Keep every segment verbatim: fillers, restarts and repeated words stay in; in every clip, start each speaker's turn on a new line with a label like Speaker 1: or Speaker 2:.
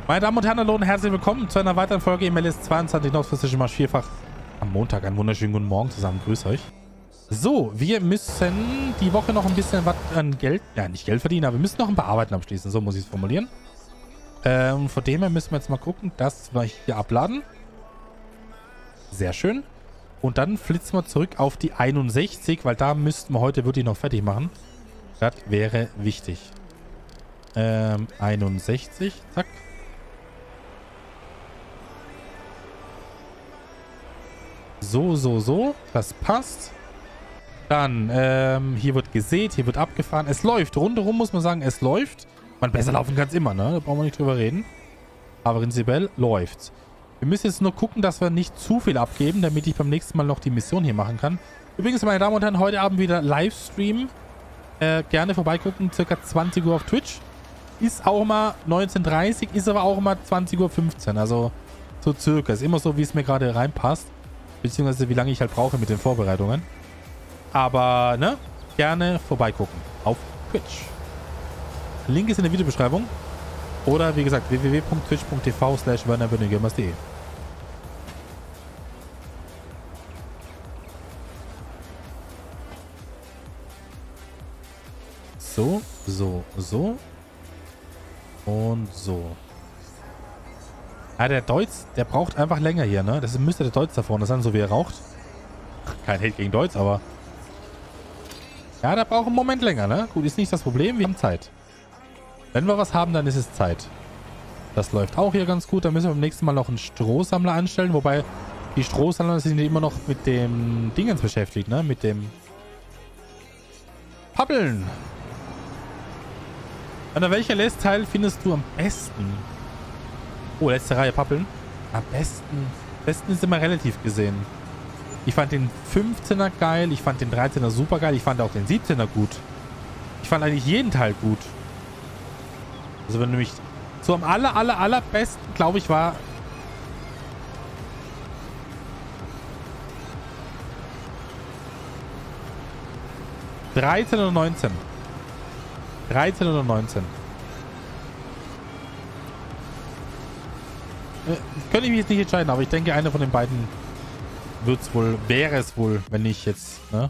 Speaker 1: Meine Damen und Herren, hallo und herzlich willkommen zu einer weiteren Folge im L S zweiundzwanzig Nordfriesische Marsch vierfach am Montag. Einen wunderschönen guten Morgen zusammen. Grüß euch. So, wir müssen die Woche noch ein bisschen was an Geld, ja nicht Geld verdienen, aber wir müssen noch ein paar Arbeiten abschließen. So muss ich es formulieren. Ähm, von dem her müssen wir jetzt mal gucken, dass wir hier abladen. Sehr schön. Und dann flitzen wir zurück auf die einundsechzig, weil da müssten wir heute wirklich noch fertig machen. Das wäre wichtig. Ähm, einundsechzig, zack. So, so, so. Das passt. Dann, ähm, hier wird gesät, hier wird abgefahren. Es läuft. Rundherum muss man sagen, es läuft. Man, besser laufen kann es immer, ne? Da brauchen wir nicht drüber reden. Aber prinzipiell läuft's. Wir müssen jetzt nur gucken, dass wir nicht zu viel abgeben, damit ich beim nächsten Mal noch die Mission hier machen kann. Übrigens, meine Damen und Herren, heute Abend wieder Livestream. Äh, gerne vorbeigucken, circa zwanzig Uhr auf Twitch. Ist auch mal neunzehn Uhr dreißig, ist aber auch mal zwanzig Uhr fünfzehn. Also so circa. Ist immer so, wie es mir gerade reinpasst. Beziehungsweise wie lange ich halt brauche mit den Vorbereitungen. Aber, ne? Gerne vorbeigucken. Auf Twitch. Link ist in der Videobeschreibung. Oder, wie gesagt, w w w punkt twitch punkt t v slash werner böhne gamers punkt de. So, so, so. Und so. Ja, der Deutz, der braucht einfach länger hier, ne? Das müsste der Deutz da vorne sein, so wie er raucht. Kein Hate gegen Deutz, aber... Ja, der braucht einen Moment länger, ne? Gut, ist nicht das Problem, wir haben Zeit. Wenn wir was haben, dann ist es Zeit. Das läuft auch hier ganz gut. Da müssen wir beim nächsten Mal noch einen Strohsammler anstellen, wobei die Strohsammler sind immer noch mit dem Dingens beschäftigt, ne? Mit dem... Pappeln! An welcher Lestteil findest du am besten? Oh, letzte Reihe Pappeln. Am besten. Am besten ist immer relativ gesehen. Ich fand den fünfzehner geil. Ich fand den dreizehner super geil. Ich fand auch den siebzehner gut. Ich fand eigentlich jeden Teil gut. Also wenn du mich... So am aller, aller, allerbesten, glaube ich, war... dreizehn oder neunzehn. dreizehn oder neunzehn. Äh, könnte ich mich jetzt nicht entscheiden, aber ich denke, einer von den beiden wird's wohl, wäre es wohl, wenn ich jetzt, ne?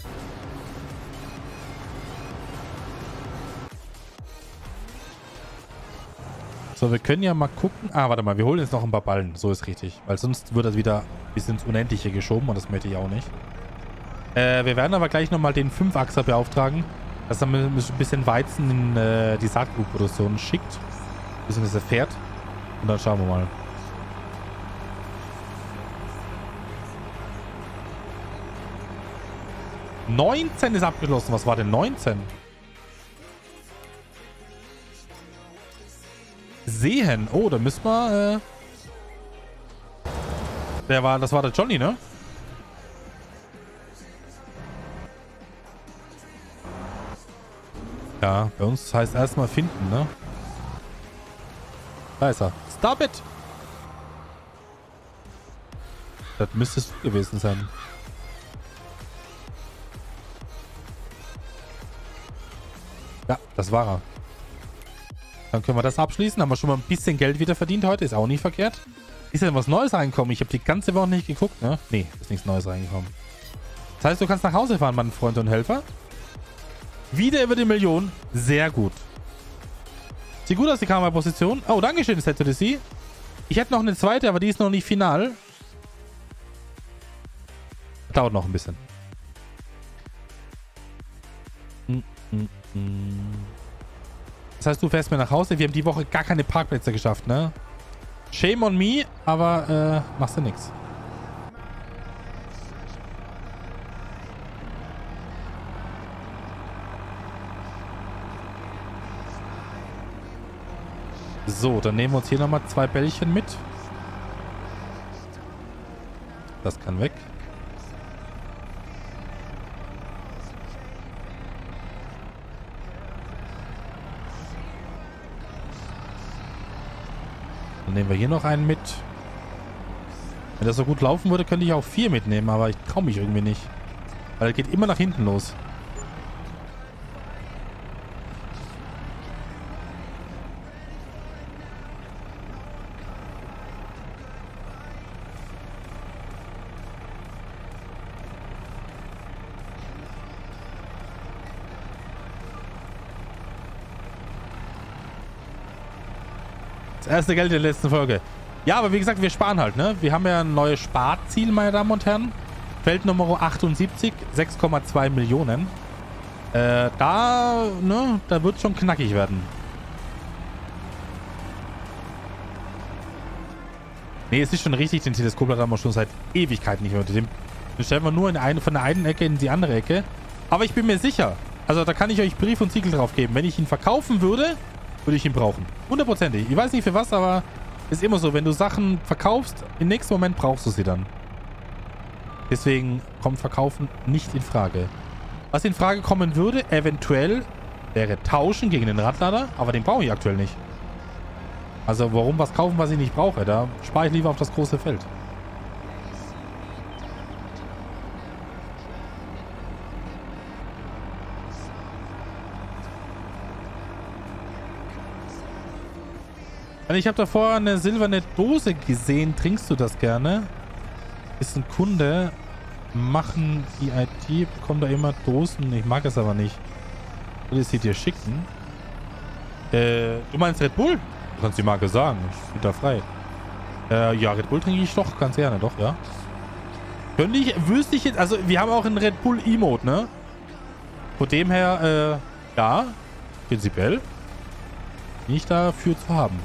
Speaker 1: So, wir können ja mal gucken. Ah, warte mal, wir holen jetzt noch ein paar Ballen. So ist richtig. Weil sonst wird das wieder bis ins Unendliche geschoben und das möchte ich auch nicht. Äh, wir werden aber gleich nochmal den Fünfachser beauftragen, dass er ein bisschen Weizen in äh, die Saatgutproduktion schickt. Beziehungsweise fährt. Und dann schauen wir mal. neunzehn ist abgeschlossen. Was war denn neunzehn? Sehen. Oh, da müssen wir... Äh der war, das war der Johnny, ne? Ja, bei uns heißt erstmal finden, ne? Da ist er. Stop it! Das müsste es gewesen sein. Ja, das war er. Dann können wir das abschließen. Haben wir schon mal ein bisschen Geld wieder verdient heute. Ist auch nicht verkehrt. Ist denn was Neues reingekommen? Ich habe die ganze Woche nicht geguckt, ne? Nee, ist nichts Neues reingekommen. Das heißt, du kannst nach Hause fahren, mein Freund und Helfer. Wieder über die Million. Sehr gut. Sieht gut aus, die Kameraposition. Oh, dankeschön, Set to the Sea. Ich hätte noch eine zweite, aber die ist noch nicht final. Dauert noch ein bisschen. Mm, mm, mm. Das heißt, du fährst mir nach Hause. Wir haben die Woche gar keine Parkplätze geschafft, ne? Shame on me, aber äh, machst du nix. So, dann nehmen wir uns hier nochmal zwei Bällchen mit. Das kann weg. Dann nehmen wir hier noch einen mit. Wenn das so gut laufen würde, könnte ich auch vier mitnehmen, aber ich traue mich irgendwie nicht. Weil er geht immer nach hinten los. Das erste Geld in der letzten Folge. Ja, aber wie gesagt, wir sparen halt, ne? Wir haben ja ein neues Sparziel, meine Damen und Herren. Feld Nummer achtundsiebzig, sechs Komma zwei Millionen. Äh, da, ne? Da wird schon knackig werden. Nee, es ist schon richtig, den Teleskop haben wir schon seit Ewigkeiten nicht mehr unter dem. Den stellen wir nur in eine, von der einen Ecke in die andere Ecke. Aber ich bin mir sicher, also da kann ich euch Brief und Siegel drauf geben. Wenn ich ihn verkaufen würde, würde ich ihn brauchen. Hundertprozentig. Ich weiß nicht für was, aber ist immer so. Wenn du Sachen verkaufst, im nächsten Moment brauchst du sie dann. Deswegen kommt Verkaufen nicht in Frage. Was in Frage kommen würde, eventuell, wäre Tauschen gegen den Radlader. Aber den brauche ich aktuell nicht. Also warum was kaufen, was ich nicht brauche? Da spare ich lieber auf das große Feld. Ich habe davor eine silberne Dose gesehen. Trinkst du das gerne? Ist ein Kunde. Machen die I T. Bekommt da immer Dosen. Ich mag es aber nicht. Will ich sie dir schicken? Äh, du meinst Red Bull? Du kannst die Marke sagen. Ich bin da frei. Äh, ja, Red Bull trinke ich doch ganz gerne, doch, ja. Könnte ich, wüsste ich jetzt, also wir haben auch einen Red Bull Emote, ne? Von dem her, äh, ja, prinzipiell bin ich dafür zu haben.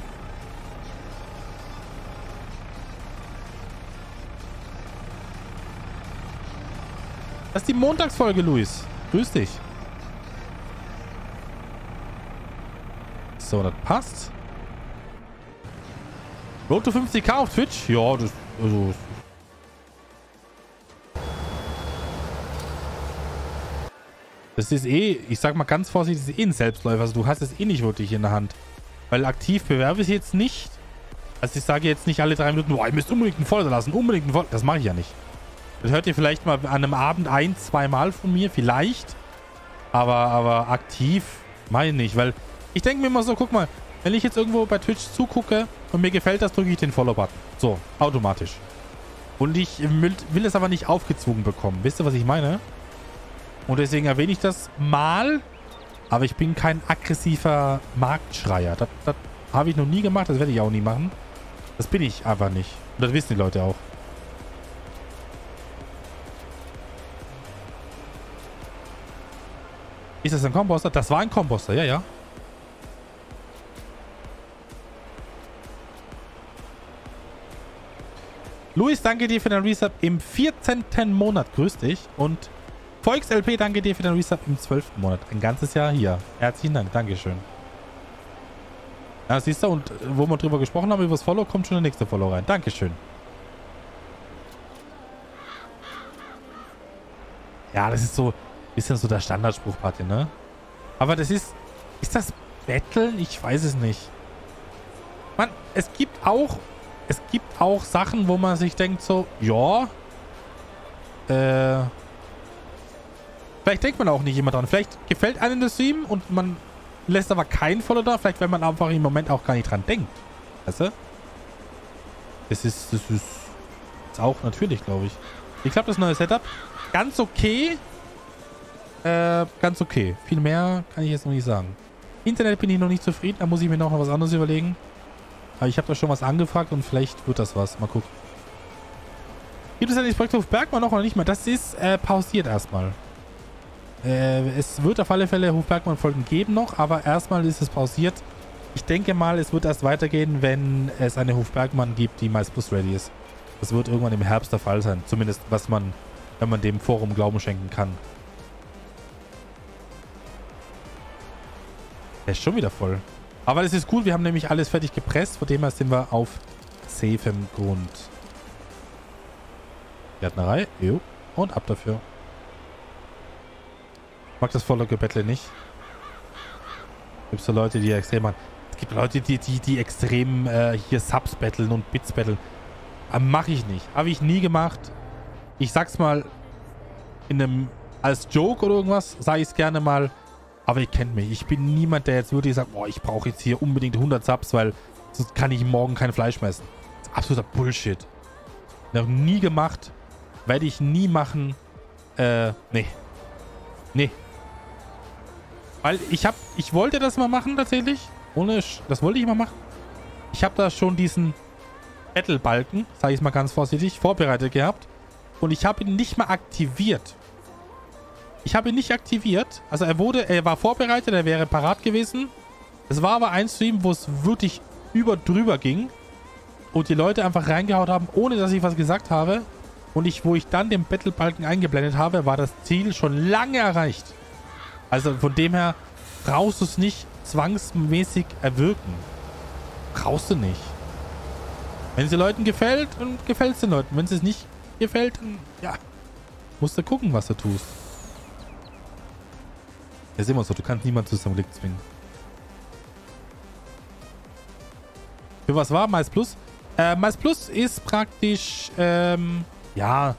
Speaker 1: Das ist die Montagsfolge, Luis. Grüß dich. So, das passt. Road to fünfzig K auf Twitch? Ja, das... Also, das ist eh, ich sag mal ganz vorsichtig, das ist eh ein Selbstläufer. Also du hast es eh nicht wirklich in der Hand. Weil aktiv bewerbe ich jetzt nicht. Also ich sage jetzt nicht alle drei Minuten, boah, ihr müsst unbedingt einen Follower lassen, unbedingt einen Follower. Das mache ich ja nicht. Das hört ihr vielleicht mal an einem Abend ein, zwei Mal von mir, vielleicht. Aber, aber aktiv meine ich nicht, weil ich denke mir immer so, guck mal, wenn ich jetzt irgendwo bei Twitch zugucke und mir gefällt das, drücke ich den Follow-Button. So, automatisch. Und ich will, will es aber nicht aufgezwungen bekommen. Wisst ihr, was ich meine? Und deswegen erwähne ich das mal, aber ich bin kein aggressiver Marktschreier. Das, das habe ich noch nie gemacht, das werde ich auch nie machen. Das bin ich einfach nicht. Und das wissen die Leute auch. Ist das ein Komposter? Das war ein Komposter, ja, ja. Luis, danke dir für den Resub im vierzehnten Monat. Grüß dich. Und VoxLP, danke dir für den Resub im zwölften Monat. Ein ganzes Jahr hier. Herzlichen Dank. Dankeschön. Ja, siehst du, und wo wir drüber gesprochen haben, über das Follow, kommt schon der nächste Follow rein. Dankeschön. Ja, das ist so ein bisschen so der Standardspruch, Party, ne? Aber das ist... Ist das Battle? Ich weiß es nicht. Man, es gibt auch... Es gibt auch Sachen, wo man sich denkt so, ja, äh, vielleicht denkt man auch nicht immer dran. Vielleicht gefällt einem das ihm und man lässt aber keinen Follow da. Vielleicht, wenn man einfach im Moment auch gar nicht dran denkt. Weißt du? Das ist, das ist, ist auch natürlich, glaube ich. Ich glaube, das neue Setup, ganz okay. Äh, ganz okay. Viel mehr kann ich jetzt noch nicht sagen. Internet bin ich noch nicht zufrieden. Da muss ich mir noch was anderes überlegen. Aber ich habe da schon was angefragt und vielleicht wird das was. Mal gucken. Gibt es ja das Projekt Hofbergmann noch oder nicht mehr? Das ist äh, pausiert erstmal. Äh, es wird auf alle Fälle Hofbergmann-Folgen geben noch, aber erstmal ist es pausiert. Ich denke mal, es wird erst weitergehen, wenn es eine Hofbergmann gibt, die Miles Plus ready ist. Das wird irgendwann im Herbst der Fall sein. Zumindest, was man, wenn man dem Forum Glauben schenken kann. Der ist schon wieder voll. Aber das ist gut, wir haben nämlich alles fertig gepresst, von dem her sind wir auf safem Grund. Gärtnerei, jo, und ab dafür. Ich mag das Follow-Gebettle nicht. Gibt es so Leute, die extrem machen. Es gibt Leute, die, die, die extrem äh, hier Subs betteln und Bits betteln. Aber mache ich nicht. Habe ich nie gemacht. Ich sag's mal in einem, als Joke oder irgendwas, sage ich es gerne mal. Aber ihr kennt mich. Ich bin niemand, der jetzt wirklich sagt, boah, ich brauche jetzt hier unbedingt hundert Subs, weil sonst kann ich morgen kein Fleisch mehr essen. Das ist absoluter Bullshit. Noch nie gemacht. Werde ich nie machen. Äh, nee. Nee. Weil ich hab, ich wollte das mal machen tatsächlich. Ohne, Sch das wollte ich mal machen. Ich habe da schon diesen Battle-Balken, sage ich mal ganz vorsichtig, vorbereitet gehabt. Und ich habe ihn nicht mal aktiviert. Ich habe ihn nicht aktiviert. Also er wurde, er war vorbereitet, er wäre parat gewesen. Es war aber ein Stream, wo es wirklich über drüber ging. Und die Leute einfach reingehaut haben, ohne dass ich was gesagt habe. Und ich, wo ich dann den Battle-Balken eingeblendet habe, war das Ziel schon lange erreicht. Also von dem her brauchst du es nicht zwangsmäßig erwirken. Brauchst du nicht. Wenn es den Leuten gefällt, dann gefällt es den Leuten. Wenn es es nicht gefällt, dann, ja, musst du gucken, was du tust. Das ist immer so, du kannst niemanden zu seinem Glück zwingen. Für was war Mais Plus? Äh, Mais Plus ist praktisch, ähm, ja,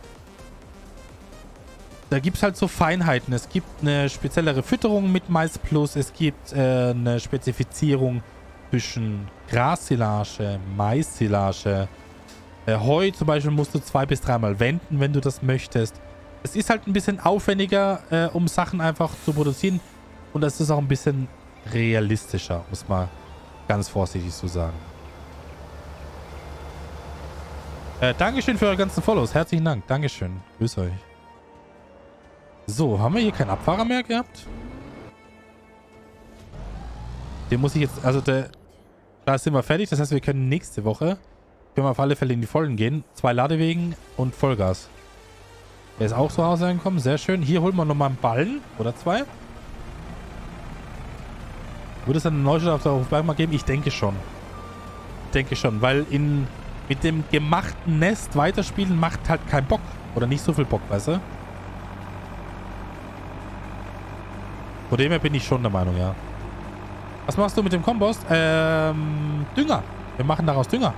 Speaker 1: da gibt es halt so Feinheiten. Es gibt eine speziellere Fütterung mit Mais Plus. Es gibt äh, eine Spezifizierung zwischen Grassilage, Mais-Silage. Äh, Heu zum Beispiel musst du zwei bis dreimal wenden, wenn du das möchtest. Es ist halt ein bisschen aufwendiger, äh, um Sachen einfach zu produzieren. Und das ist auch ein bisschen realistischer, muss man ganz vorsichtig so sagen. Äh, Dankeschön für eure ganzen Follows. Herzlichen Dank. Dankeschön. Grüß euch. So, haben wir hier keinen Abfahrer mehr gehabt? Den muss ich jetzt, also der, da sind wir fertig. Das heißt, wir können nächste Woche, können wir auf alle Fälle in die Vollen gehen. Zwei Ladewegen und Vollgas. Der ist auch zu Hause angekommen. Sehr schön. Hier holen wir nochmal einen Ballen oder zwei. Würde es dann eine Neustart auf der Bergmarkt geben? Ich denke schon. Ich denke schon, weil in, mit dem gemachten Nest weiterspielen macht halt keinen Bock. Oder nicht so viel Bock, weißt du? Von dem her bin ich schon der Meinung, ja. Was machst du mit dem Kompost? Ähm, Dünger. Wir machen daraus Dünger.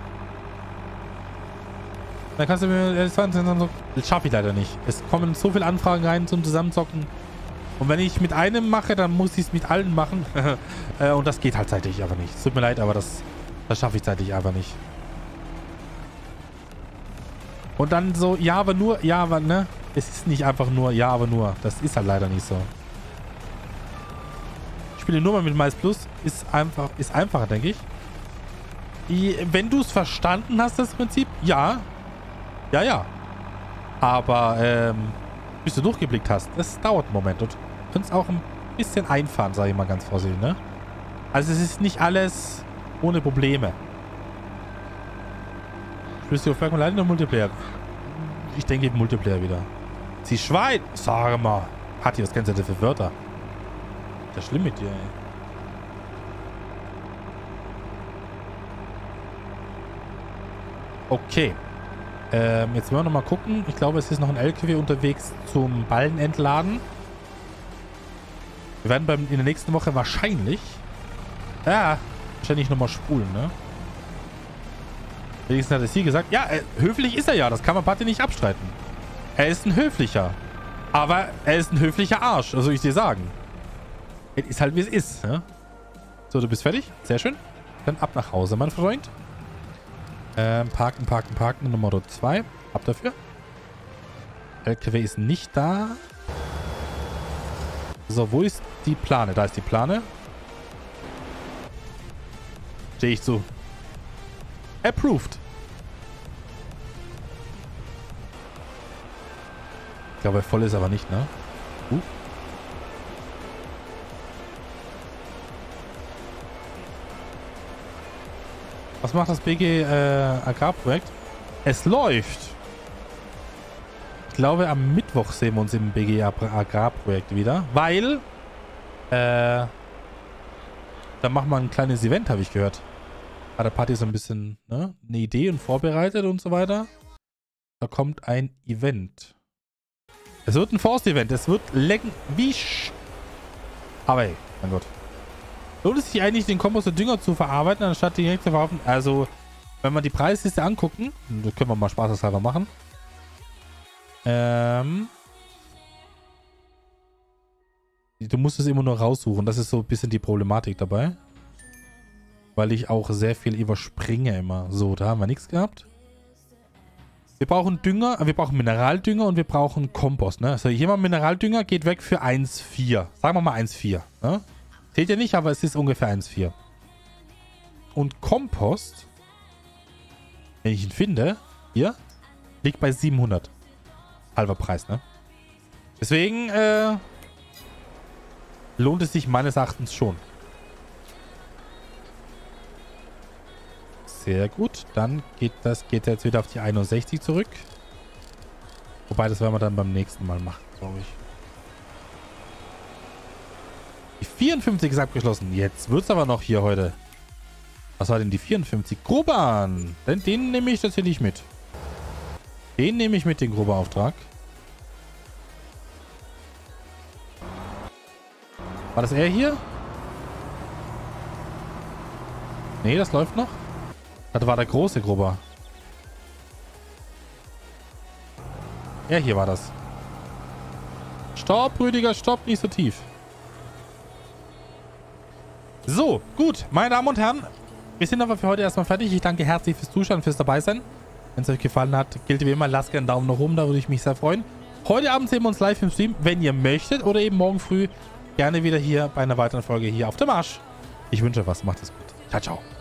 Speaker 1: Dann kannst du mir... Das schaffe ich leider nicht. Es kommen so viele Anfragen rein zum Zusammenzocken. Und wenn ich mit einem mache, dann muss ich es mit allen machen. Und das geht halt zeitlich einfach nicht. Es tut mir leid, aber das, das schaffe ich zeitlich einfach nicht. Und dann so, ja, aber nur, ja, aber, ne? Es ist nicht einfach nur, ja, aber nur. Das ist halt leider nicht so. Ich spiele nur mal mit Mais Plus. Ist einfach, ist einfacher, denke ich. Die, wenn du es verstanden hast, das Prinzip, ja. Ja, ja. Aber, ähm, bis du durchgeblickt hast, das dauert einen Moment. Und du kannst auch ein bisschen einfahren, sage ich mal ganz vorsichtig, ne? Also es ist nicht alles ohne Probleme. Spielst du auf Bergmann leider nur Multiplayer? Ich denke Multiplayer wieder. Sie Schwein! Sag mal. Patti, was kennst du denn für Wörter? Das ist schlimm mit dir, ey. Okay. Ähm, jetzt wollen wir nochmal gucken. Ich glaube, es ist noch ein L K W unterwegs zum Ballen entladen. Wir werden beim, in der nächsten Woche wahrscheinlich... Ja, wahrscheinlich nochmal spulen, ne? Wenigstens hat er es hier gesagt. Ja, äh, höflich ist er ja. Das kann man Patti nicht abstreiten. Er ist ein höflicher. Aber er ist ein höflicher Arsch. Was soll ich dir sagen? Es ist halt, wie es ist, ne? So, du bist fertig. Sehr schön. Dann ab nach Hause, mein Freund. Ähm, parken, parken, parken. Nummer zwei. Ab dafür. L K W ist nicht da. So, wo ist die Plane? Da ist die Plane. Stehe ich zu. Approved. Ich glaube, voll ist aber nicht, ne? Uh. Was macht das B G äh, Agrarprojekt? Es läuft. Ich glaube, am Mittwoch sehen wir uns im B G Agrarprojekt wieder, weil äh, da machen wir ein kleines Event, habe ich gehört. Hat der Party so ein bisschen, ne, eine Idee und vorbereitet und so weiter. Da kommt ein Event. Es wird ein Forst-Event. Es wird lecken wie Sch... Aber hey, mein Gott. Lohnt es sich eigentlich, den Kompost und Dünger zu verarbeiten, anstatt direkt zu verkaufen? Also, wenn wir die Preisliste angucken, das können wir mal spaßeshalber machen. Ähm... Du musst es immer nur raussuchen. Das ist so ein bisschen die Problematik dabei. Weil ich auch sehr viel überspringe immer. So, da haben wir nichts gehabt. Wir brauchen Dünger, wir brauchen Mineraldünger und wir brauchen Kompost, ne? Also hier mal Mineraldünger geht weg für eins Komma vier. Sagen wir mal eins Komma vier, ne? Seht ihr nicht, aber es ist ungefähr eins Komma vier. und Kompost, wenn ich ihn finde, hier, liegt bei siebenhundert. Halber Preis, ne? Deswegen äh, lohnt es sich meines Erachtens schon. Sehr gut. Dann geht das geht jetzt wieder auf die einundsechzig zurück. Wobei, das werden wir dann beim nächsten Mal machen, glaube ich. Die vierundfünfzig ist abgeschlossen. Jetzt wird es aber noch hier heute. Was war denn die vierundfünfzig? Gruban. Den, den nehme ich tatsächlich mit. Den nehme ich mit, den Gruber-Auftrag. War das er hier? Nee, das läuft noch. Das war der große Gruber. Er hier war das. Stopp, Rüdiger, stopp, nicht so tief. So, gut, meine Damen und Herren. Wir sind aber für heute erstmal fertig. Ich danke herzlich fürs Zuschauen, fürs dabei sein. Wenn es euch gefallen hat, gilt wie immer, lasst gerne einen Daumen nach oben, da würde ich mich sehr freuen. Heute Abend sehen wir uns live im Stream, wenn ihr möchtet. Oder eben morgen früh gerne wieder hier bei einer weiteren Folge hier auf dem Marsch. Ich wünsche was, macht es gut. Ciao, ciao.